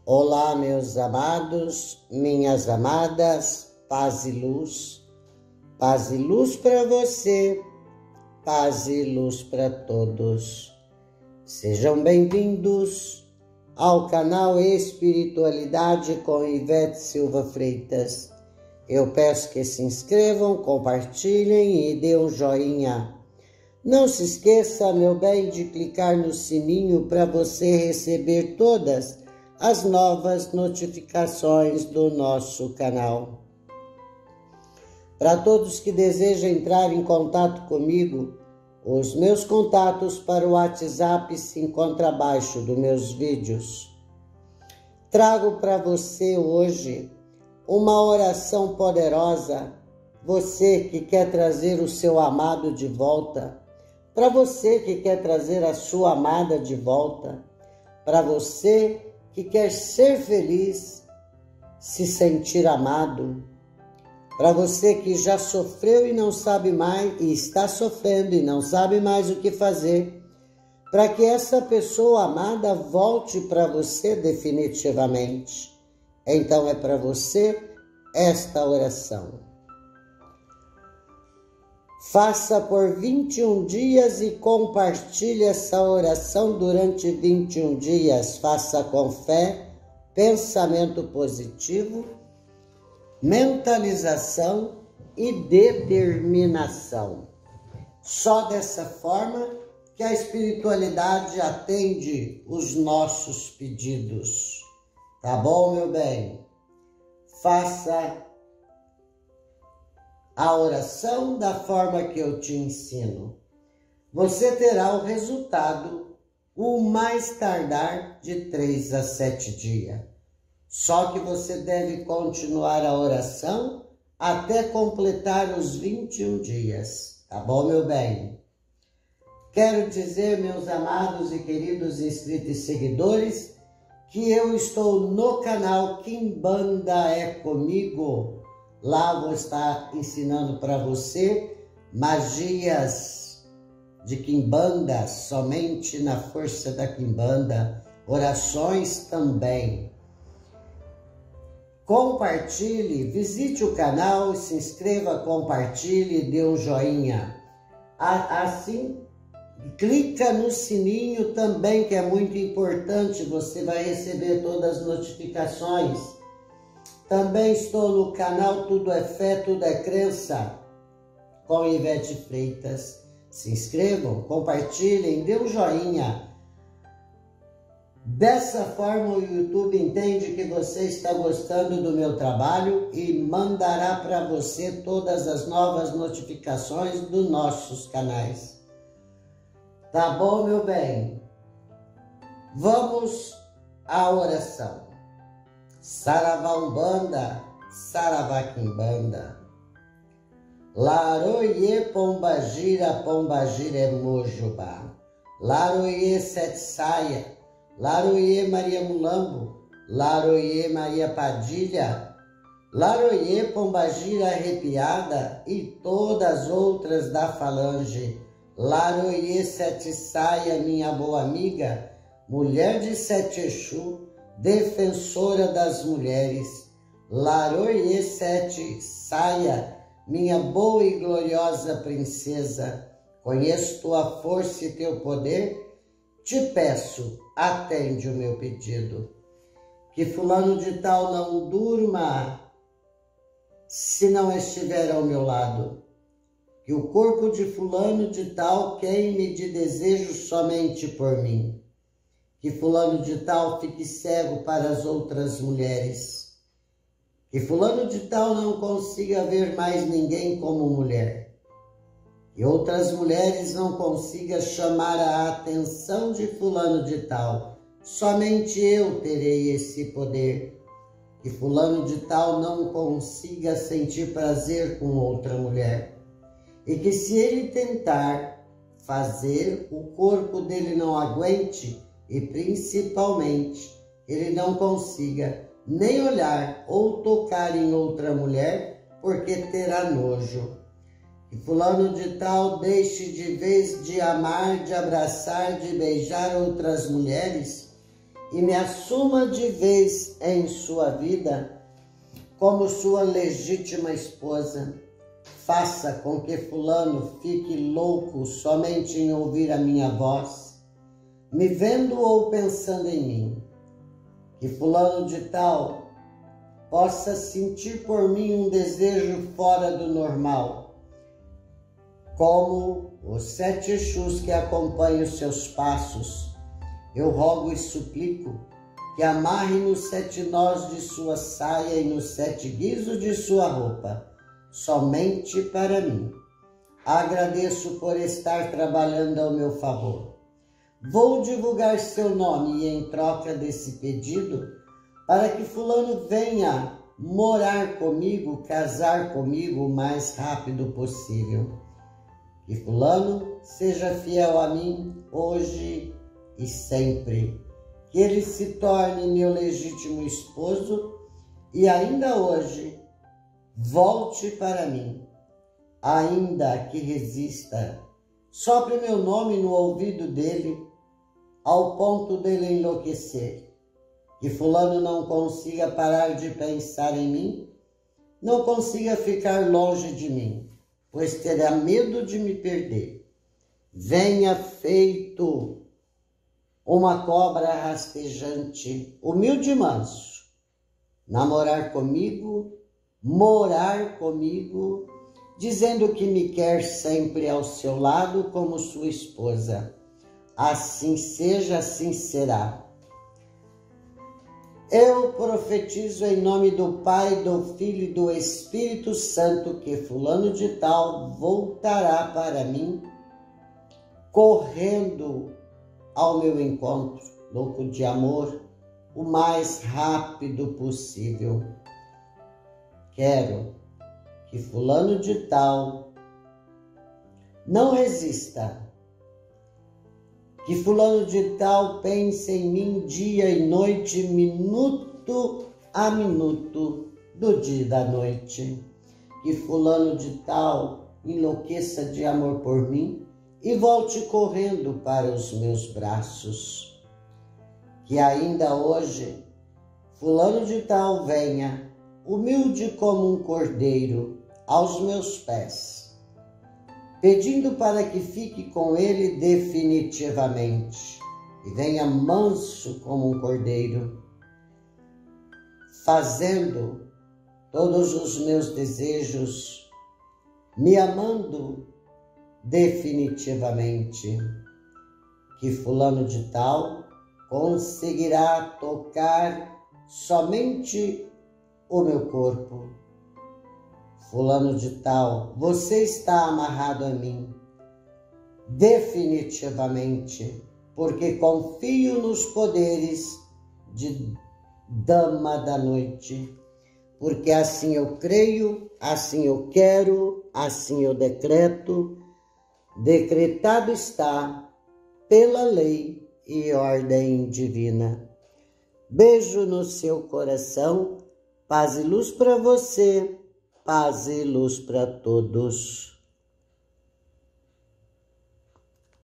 Olá, meus amados, minhas amadas, paz e luz para você, paz e luz para todos. Sejam bem-vindos ao canal Espiritualidade com Ivete Silva Freitas. Eu peço que se inscrevam, compartilhem e dê um joinha. Não se esqueça, meu bem, de clicar no sininho para você receber todas as novas notificações do nosso canal. Para todos que desejam entrar em contato comigo, os meus contatos para o WhatsApp se encontram abaixo dos meus vídeos. Trago para você hoje uma oração poderosa, você que quer trazer o seu amado de volta, para você que quer trazer a sua amada de volta, para você que quer ser feliz, se sentir amado, para você que já sofreu e não sabe mais, e está sofrendo e não sabe mais o que fazer, para que essa pessoa amada volte para você definitivamente. Então é para você esta oração. Faça por 21 dias e compartilhe essa oração durante 21 dias. Faça com fé, pensamento positivo, mentalização e determinação. Só dessa forma que a espiritualidade atende os nossos pedidos. Tá bom, meu bem? Faça a oração da forma que eu te ensino. Você terá o resultado o mais tardar de 3 a 7 dias. Só que você deve continuar a oração até completar os 21 dias. Tá bom, meu bem? Quero dizer, meus amados e queridos inscritos e seguidores, que eu estou no canal Quimbanda é Comigo. Lá vou estar ensinando para você magias de Quimbanda, somente na força da Quimbanda, orações também. Compartilhe, visite o canal, se inscreva, compartilhe, dê um joinha. Assim, clica no sininho também, que é muito importante, você vai receber todas as notificações. Também estou no canal Tudo é Fé, Tudo é Crença, com Ivete Freitas. Se inscrevam, compartilhem, dê um joinha. Dessa forma o YouTube entende que você está gostando do meu trabalho e mandará para você todas as novas notificações dos nossos canais. Tá bom, meu bem? Vamos à oração. Saravá Umbanda, Saravá Quimbanda. Laroie Pombagira, Pombagira Mojubá. Laroie Sete Saia, Laroie Maria Mulambo, Laroie Maria Padilha, Laroie Pombagira Arrepiada e todas as outras da falange. Laroie Sete Saia, minha boa amiga, mulher de Sete Exu, defensora das mulheres. Laroie Sete Saia, minha boa e gloriosa princesa, conheço tua força e teu poder, te peço, atende o meu pedido. Que fulano de tal não durma se não estiver ao meu lado. Que o corpo de fulano de tal queime de desejo somente por mim. Que fulano de tal fique cego para as outras mulheres. Que fulano de tal não consiga ver mais ninguém como mulher. Que outras mulheres não consigam chamar a atenção de fulano de tal. Somente eu terei esse poder. Que fulano de tal não consiga sentir prazer com outra mulher. E que se ele tentar fazer, o corpo dele não aguente e principalmente ele não consiga nem olhar ou tocar em outra mulher porque terá nojo. Que fulano de tal deixe de vez de amar, de abraçar, de beijar outras mulheres e me assuma de vez em sua vida como sua legítima esposa. Faça com que fulano fique louco somente em ouvir a minha voz, me vendo ou pensando em mim. Que fulano de tal possa sentir por mim um desejo fora do normal, como os 7 Exus que acompanham os seus passos. Eu rogo e suplico que amarre nos 7 nós de sua saia e nos 7 guizos de sua roupa, somente para mim. Agradeço por estar trabalhando ao meu favor. Vou divulgar seu nome e em troca desse pedido, para que fulano venha morar comigo, casar comigo o mais rápido possível. Que fulano seja fiel a mim hoje e sempre. Que ele se torne meu legítimo esposo e ainda hoje volte para mim. Ainda que resista, sopre meu nome no ouvido dele, ao ponto dele enlouquecer. Que fulano não consiga parar de pensar em mim, não consiga ficar longe de mim, pois terá medo de me perder. Venha feito uma cobra rastejante, humilde e manso, namorar comigo, morar comigo, dizendo que me quer sempre ao seu lado como sua esposa. Assim seja, assim será. Eu profetizo em nome do Pai, do Filho e do Espírito Santo que fulano de tal voltará para mim, correndo ao meu encontro, louco de amor, o mais rápido possível. Quero que fulano de tal não resista, que fulano de tal pense em mim dia e noite, minuto a minuto do dia e da noite. Que fulano de tal enlouqueça de amor por mim e volte correndo para os meus braços. Que ainda hoje fulano de tal venha, humilde como um cordeiro, aos meus pés, pedindo para que fique com ele definitivamente, e venha manso como um cordeiro, fazendo todos os meus desejos, me amando definitivamente. Que fulano de tal conseguirá tocar somente o meu corpo. Fulano de tal, você está amarrado a mim, definitivamente, porque confio nos poderes de dama da noite, porque assim eu creio, assim eu quero, assim eu decreto, decretado está pela lei e ordem divina. Beijo no seu coração, paz e luz para você, paz e luz para todos.